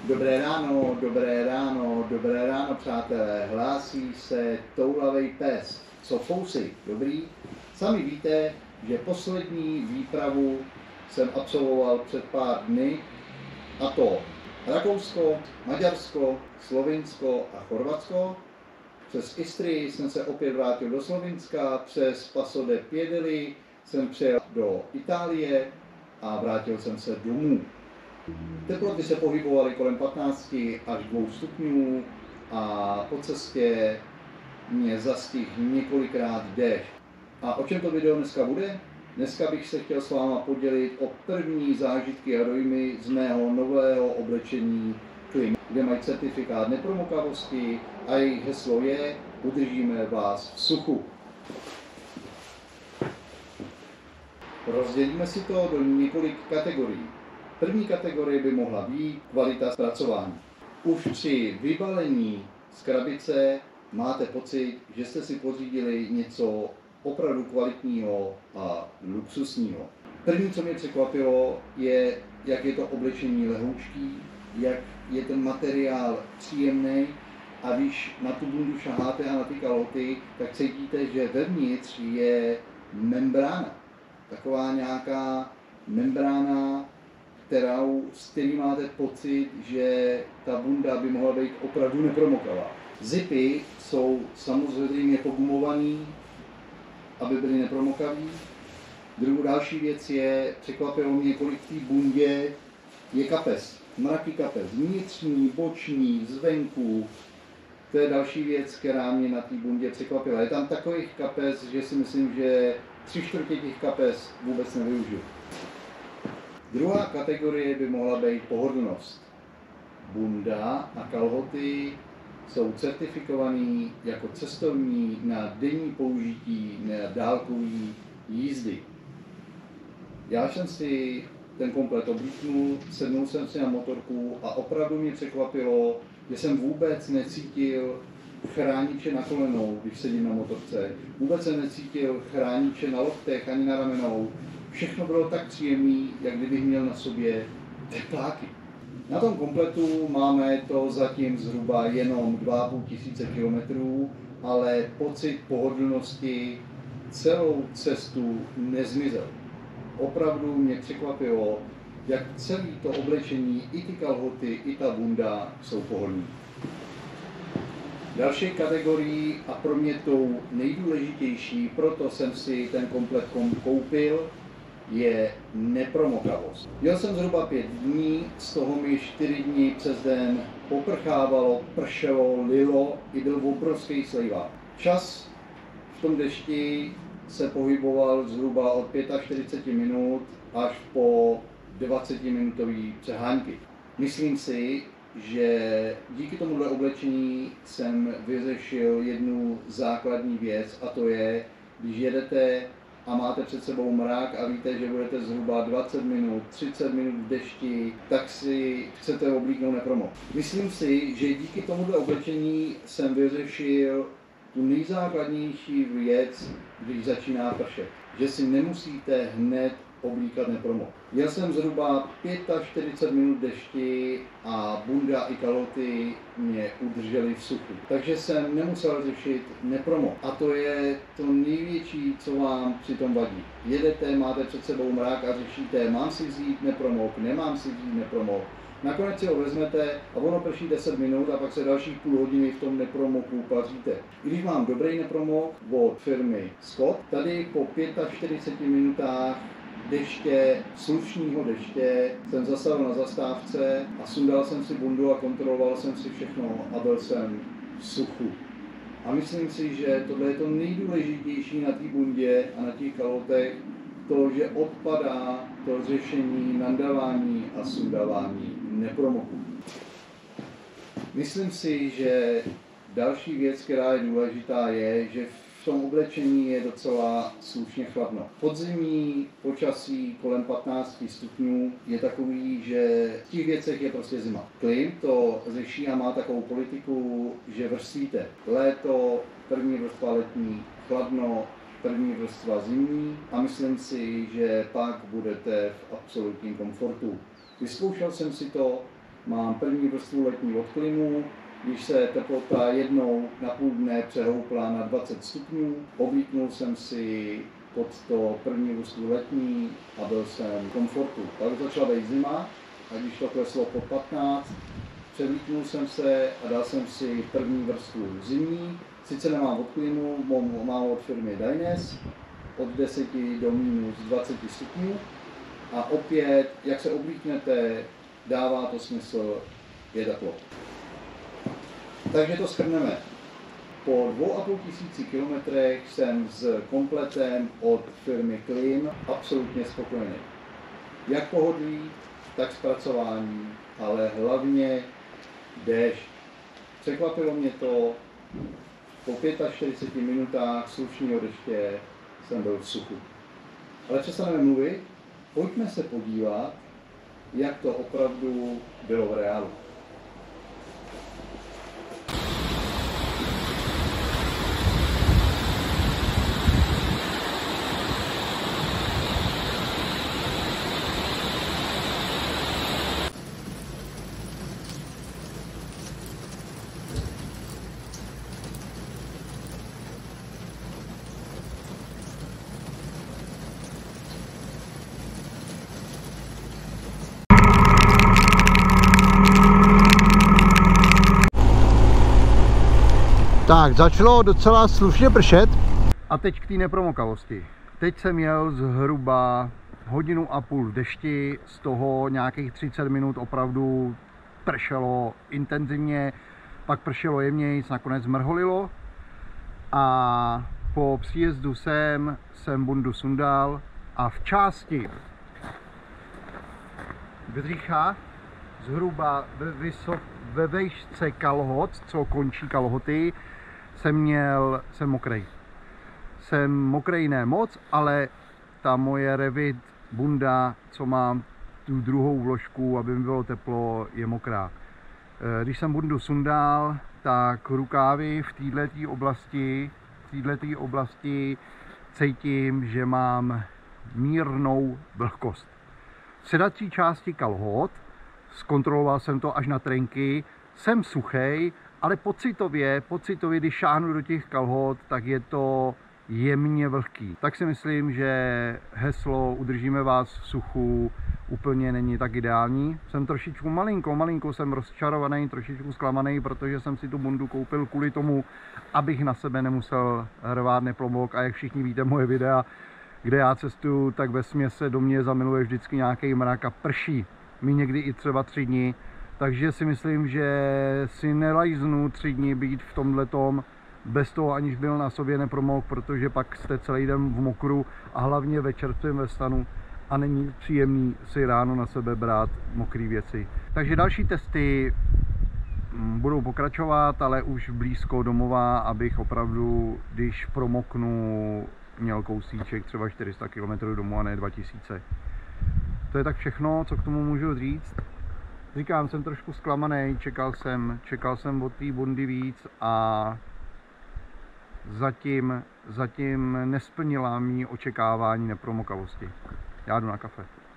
Dobré ráno, dobré ráno, dobré ráno, přátelé. Hlásí se toulavej pes. Co fousy? Dobrý? Sami víte, že poslední výpravu jsem absolvoval před pár dny, a to Rakousko, Maďarsko, Slovinsko a Chorvatsko. Přes Istrii jsem se opět vrátil do Slovinska, přes Passo de Piedeli jsem přijel do Itálie a vrátil jsem se domů. Teploty se pohybovaly kolem 15 až 2 stupňů a po cestě mě zastihl několikrát déšť. A o čem to video dneska bude? Dneska bych se chtěl s váma podělit o první zážitky a dojmy z mého nového oblečení Klim, kde mají certifikát nepromokavosti a jejich heslo je: udržíme vás v suchu. Rozdělíme si to do několik kategorií. První kategorie by mohla být kvalita zpracování. Už při vybalení z krabice máte pocit, že jste si pořídili něco opravdu kvalitního a luxusního. První, co mě překvapilo, je, jak je to oblečení lehoučký, jak je ten materiál příjemný, a když na tu bundu šaháte a na ty kalhoty, tak cítíte, že vevnitř je membrána. Taková nějaká membrána, s který máte pocit, že ta bunda by mohla být opravdu nepromokavá. Zipy jsou samozřejmě pogumovaný, aby byly nepromokaví. Další věc je, překvapilo mě, kolik v té bundě je kapes. Mraky kapes, vnitřní, boční, zvenku. To je další věc, která mě na té bundě překvapila. Je tam takových kapes, že si myslím, že 3/4 těch kapes vůbec nevyužiju. Druhá kategorie by mohla být pohodlnost. Bunda a kalhoty jsou certifikovaný jako cestovní na denní použití, na dálkový jízdy. Já jsem si ten komplet oblíknul, sednul jsem si na motorku a opravdu mě překvapilo, že jsem vůbec necítil chrániče na kolenou, když sedím na motorce. Vůbec jsem necítil chrániče na loktech ani na ramenou. Všechno bylo tak příjemné, jak kdybych měl na sobě tepláky. Na tom kompletu máme to zatím zhruba jenom 2500 km, ale pocit pohodlnosti celou cestu nezmizel. Opravdu mě překvapilo, jak celé to oblečení, i ty kalhoty, i ta bunda jsou pohodlné. Další kategorii a pro mě tou nejdůležitější, proto jsem si ten komplet koupil, je nepromokavost. Jel jsem zhruba 5 dní, z toho mi 4 dny přes den poprchávalo, pršelo, lilo i byl obrovský slejvák. Čas v tom dešti se pohyboval zhruba od 45 minut až po 20-minutové přehánky. Myslím si, že díky tomuhle oblečení jsem vyřešil jednu základní věc, a to je, když jedete a máte před sebou mrak a víte, že budete zhruba 20 minut, 30 minut v dešti, tak si chcete oblíknout nepromok. Myslím si, že díky tomuhle oblečení jsem vyřešil tu nejzákladnější věc, když začíná pršet. Že si nemusíte hned oblíkat nepromok. Jel jsem zhruba 45 minut dešti a bunda i kalhoty mě udržely v suchu. Takže jsem nemusel řešit nepromok. A to je to největší, co vám přitom vadí. Jedete, máte před sebou mrak a řešíte, mám si vzít nepromok, nemám si vzít nepromok. Nakonec si ho vezmete a ono prší 10 minut a pak se dalších půl hodiny v tom nepromoku paříte. I když mám dobrý nepromok od firmy Scott, tady po 45 minutách deště, slušního deště, jsem zastavil na zastávce a sundal jsem si bundu a kontroloval jsem si všechno a byl jsem v suchu. A myslím si, že tohle je to nejdůležitější na té bundě a na těch kalhotech, to, že odpadá to řešení nandavání a sundávání nepromoku. Myslím si, že další věc, která je důležitá, je, že v tom oblečení je docela slušně chladno. Podzimní počasí kolem 15 stupňů je takový, že v těch věcech je prostě zima. Klim to řeší a má takovou politiku, že vrstvíte. Léto, první vrstva letní, chladno, první vrstva zimní a myslím si, že pak budete v absolutním komfortu. Vyzkoušel jsem si to, mám první vrstvu letní od klimu, když se teplota jednou na půl dne přehoupla na 20 stupňů, oblíknul jsem si pod to první vrstvu letní a byl jsem v komfortu. Pak začala být zima a když to kleslo pod 15, převlíknul jsem se a dal jsem si první vrstvu zimní. Sice nemám od klimu, mám od firmy Dynes, od 10 do minus 20 stupňů. A opět, jak se oblíknete, dává to smysl, je teplo. Takže to shrneme. Po 2500 kilometrech jsem s kompletem od firmy Klim absolutně spokojený. Jak pohodlí, tak zpracování, ale hlavně déšť. Překvapilo mě to, po 45 minutách slušného deště jsem byl v suchu. Ale přestaneme mluvit, pojďme se podívat, jak to opravdu bylo v reálu. Tak, začalo docela slušně pršet. A teď k té nepromokavosti. Teď jsem jel zhruba 1,5 hodiny v dešti, z toho nějakých 30 minut opravdu pršelo intenzivně, pak pršelo jemnějc, nakonec mrholilo. A po příjezdu jsem bundu sundal a v části břicha, zhruba ve výšce kalhot, co končí kalhoty, jsem mokrej. Jsem mokrej ne moc, ale ta moje Revit bunda, co mám tu druhou vložku, aby mi bylo teplo, je mokrá. Když jsem bundu sundal, tak rukávy v této oblasti cítím, že mám mírnou vlhkost. V sedací části kalhot, zkontroloval jsem to až na trenky, jsem suchej, ale pocitově, když šáhnu do těch kalhot, tak je to jemně vlhký. Tak si myslím, že heslo udržíme vás v suchu úplně není tak ideální. Jsem trošičku malinko jsem rozčarovaný, trošičku zklamaný, protože jsem si tu bundu koupil kvůli tomu, abych na sebe nemusel rvát neplomok. A jak všichni víte moje videa, kde já cestuju, tak vesměs se do mě zamiluje vždycky nějaký mrak a prší mi někdy i třeba 3 dny. Takže si myslím, že si nelajznu 3 dny být v tomhletom bez toho, aniž byl na sobě nepromok, protože pak jste celý den v mokru a hlavně večer jsem ve stanu a není příjemný si ráno na sebe brát mokré věci. Takže další testy budou pokračovat, ale už blízko domova, abych opravdu, když promoknu, měl kousíček třeba 400 km domů a ne 2000. To je tak všechno, co k tomu můžu říct. Říkám, jsem trošku zklamaný, čekal jsem od té bundy víc a zatím nesplnila mý očekávání nepromokavosti. Já jdu na kafe.